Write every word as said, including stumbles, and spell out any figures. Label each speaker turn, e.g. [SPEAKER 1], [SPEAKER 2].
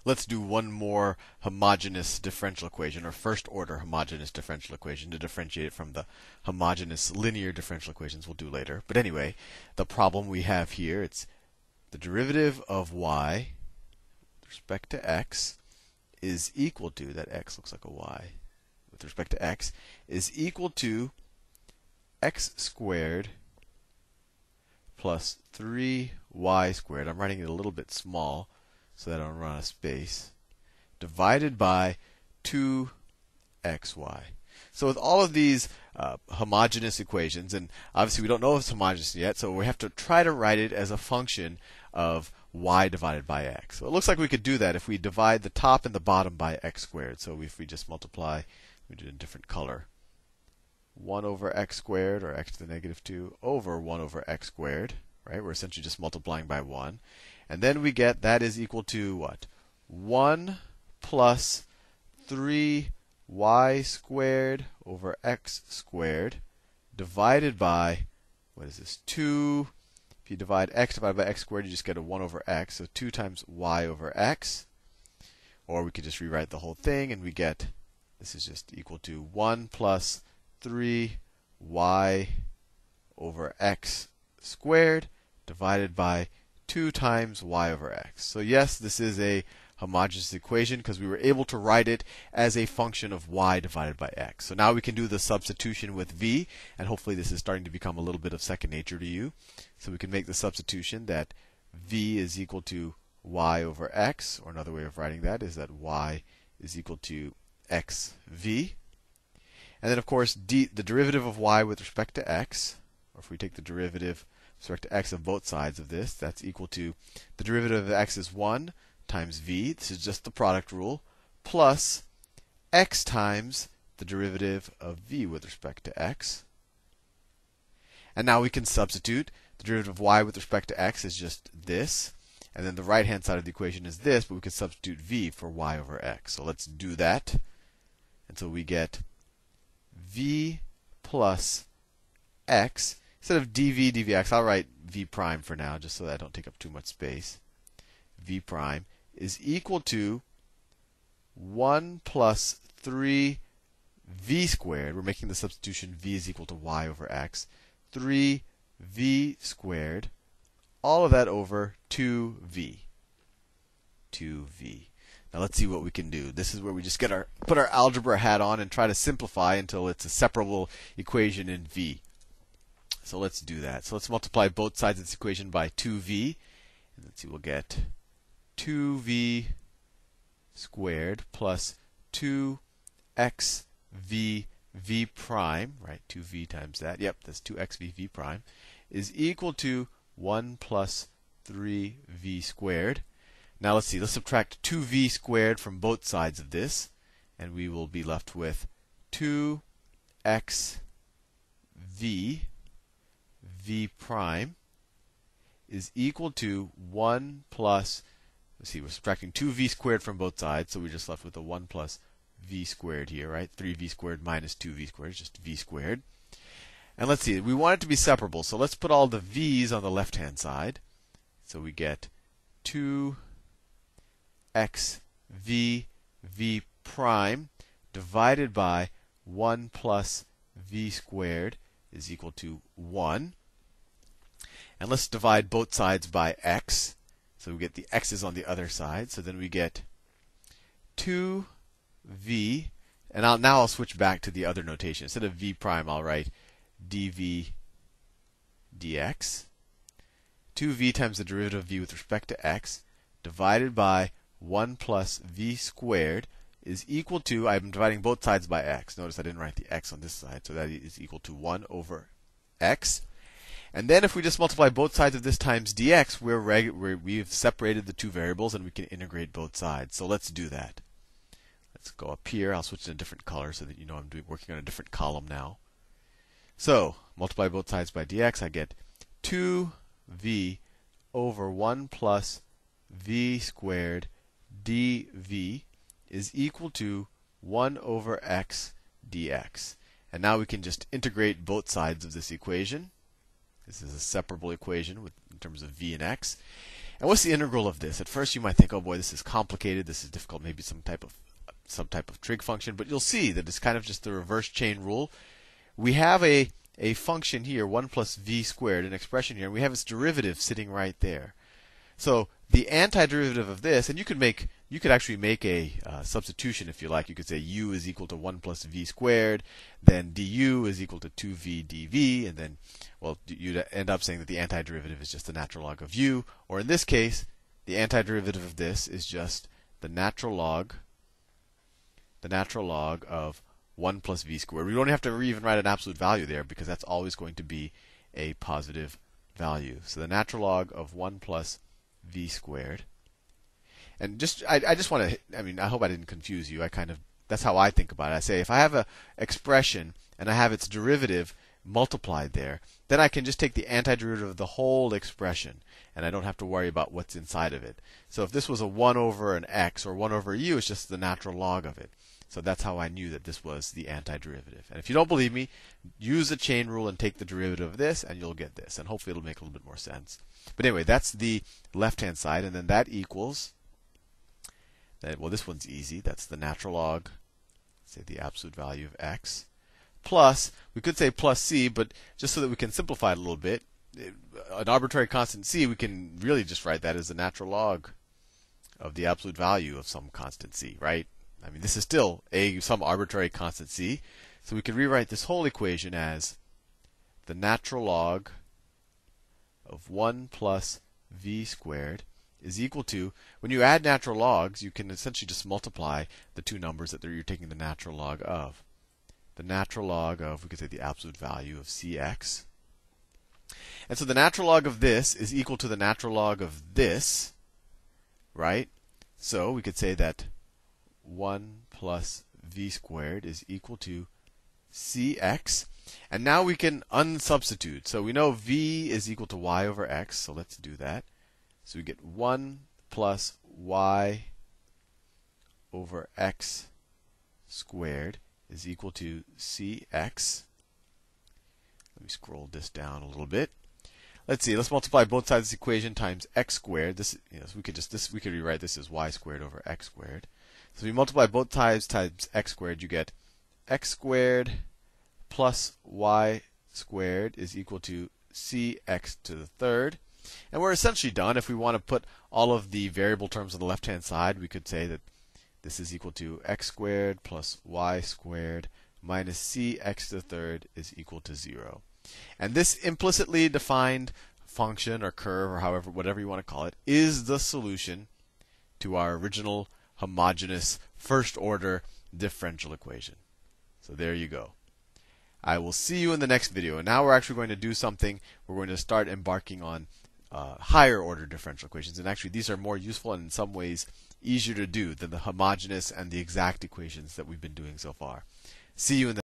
[SPEAKER 1] let's do one more homogeneous differential equation, or first order homogeneous differential equation, to differentiate it from the homogeneous linear differential equations we'll do later. But anyway, the problem we have here, it's the derivative of y with respect to x is equal to, that x looks like a y, with respect to x, is equal to x squared plus three y squared. I'm writing it a little bit small so that I don't run out of space, divided by two x y. So with all of these uh, homogeneous equations, and obviously we don't know if it's homogeneous yet, so we have to try to write it as a function of y divided by x. So it looks like we could do that if we divide the top and the bottom by x squared. So if we just multiply, we do it in a different color. one over x squared, or x to the negative two, over one over x squared. Right? We're essentially just multiplying by one. And then we get that is equal to what? one plus three y squared over x squared divided by, what is this, two. If you divide x divided by x squared, you just get a one over x. So two times y over x. Or we could just rewrite the whole thing, and we get, this is just equal to one plus three y over x squared divided by two times y over x. So yes, this is a homogeneous equation because we were able to write it as a function of y divided by x. So now we can do the substitution with v, and hopefully this is starting to become a little bit of second nature to you. So we can make the substitution that v is equal to y over x, or another way of writing that is that y is equal to xv. And then, of course, d, the derivative of y with respect to x, or if we take the derivative with respect to x of both sides of this, that's equal to the derivative of x is one times v. This is just the product rule, plus x times the derivative of v with respect to x. And now we can substitute. The derivative of y with respect to x is just this. And then the right-hand side of the equation is this, but we can substitute v for y over x. So let's do that. And so we get v plus x. Instead of dv dvx, I'll write v prime for now, just so that I don't take up too much space. V prime is equal to one plus three v squared. We're making the substitution v is equal to y over x. three v squared. All of that over two v. two v. Now let's see what we can do. This is where we just get our put our algebra hat on and try to simplify until it's a separable equation in v. So let's do that. So let's multiply both sides of this equation by two v. And let's see, we'll get two v squared plus two x v v prime, right? two v times that. Yep, that's two x v v prime is equal to one plus three v squared. Now let's see, let's subtract two v squared from both sides of this, and we will be left with two x v v prime is equal to one plus, let's see, we're subtracting two v squared from both sides, so we're just left with a one plus v squared here, right? three v squared minus two v squared is just v squared. And let's see, we want it to be separable, so let's put all the v's on the left-hand side. So we get two x v v prime divided by one plus v squared is equal to one. And let's divide both sides by x. So we get the x's on the other side. So then we get two v. And I'll, now I'll switch back to the other notation. Instead of v prime, I'll write dv dx. two v times the derivative of v with respect to x divided by one plus v squared is equal to, I'm dividing both sides by x. Notice I didn't write the x on this side, so that is equal to one over x. And then if we just multiply both sides of this times dx, we're reg- we're, we've separated the two variables and we can integrate both sides. So let's do that. Let's go up here. I'll switch to a different color so that you know I'm doing, working on a different column now. So multiply both sides by dx, I get two v over one plus v squared dv is equal to one over x dx. And now we can just integrate both sides of this equation. This is a separable equation with, in terms of v and x. And what's the integral of this? At first you might think, oh boy, this is complicated, this is difficult, maybe some type of some type of trig function, but you'll see that it's kind of just the reverse chain rule. We have a a function here, one plus v squared, an expression here, and we have its derivative sitting right there. So the antiderivative of this, and you could make, you could actually make a uh, substitution if you like. You could say u is equal to one plus v squared, then du is equal to two v dv, and then, well, you'd end up saying that the antiderivative is just the natural log of u, or in this case, the antiderivative of this is just the natural log, the natural log of one plus v squared. We don't have to even write an absolute value there because that's always going to be a positive value. So the natural log of one plus v squared. And just I, I just want to I mean I hope I didn't confuse you. I kind of that's how I think about it. I say if I have a expression and I have its derivative multiplied there, then I can just take the antiderivative of the whole expression and I don't have to worry about what's inside of it. So if this was a one over an x or one over u, it's just the natural log of it. So that's how I knew that this was the antiderivative. And if you don't believe me, use the chain rule and take the derivative of this, and you'll get this. And hopefully it'll make a little bit more sense. But anyway, that's the left-hand side, and then that equals, that, well, this one's easy. That's the natural log, say the absolute value of x, plus, we could say plus c, but just so that we can simplify it a little bit, an arbitrary constant c, we can really just write that as the natural log of the absolute value of some constant c, right? I mean, this is still a some arbitrary constant c, so we can rewrite this whole equation as the natural log of one plus v squared is equal to, when you add natural logs, you can essentially just multiply the two numbers that you're taking the natural log of. The natural log of, we could say the absolute value of cx. And so the natural log of this is equal to the natural log of this, right? So we could say that one plus v squared is equal to cx. And now we can unsubstitute. So we know v is equal to y over x, so let's do that. So we get one plus y over x squared is equal to cx. Let me scroll this down a little bit. Let's see. Let's multiply both sides of this equation times x squared. This, you know, so we could just this we could rewrite this as y squared over x squared. So if you multiply both sides times x squared, you get x squared plus y squared is equal to cx to the third. And we're essentially done. If we want to put all of the variable terms on the left-hand side, we could say that this is equal to x squared plus y squared minus cx to the third is equal to zero. And this implicitly defined function or curve or however, whatever you want to call it, is the solution to our original homogeneous first order differential equation. So there you go. I will see you in the next video. And now we're actually going to do something. We're going to start embarking on uh, higher order differential equations. And actually these are more useful and in some ways easier to do than the homogeneous and the exact equations that we've been doing so far. See you in the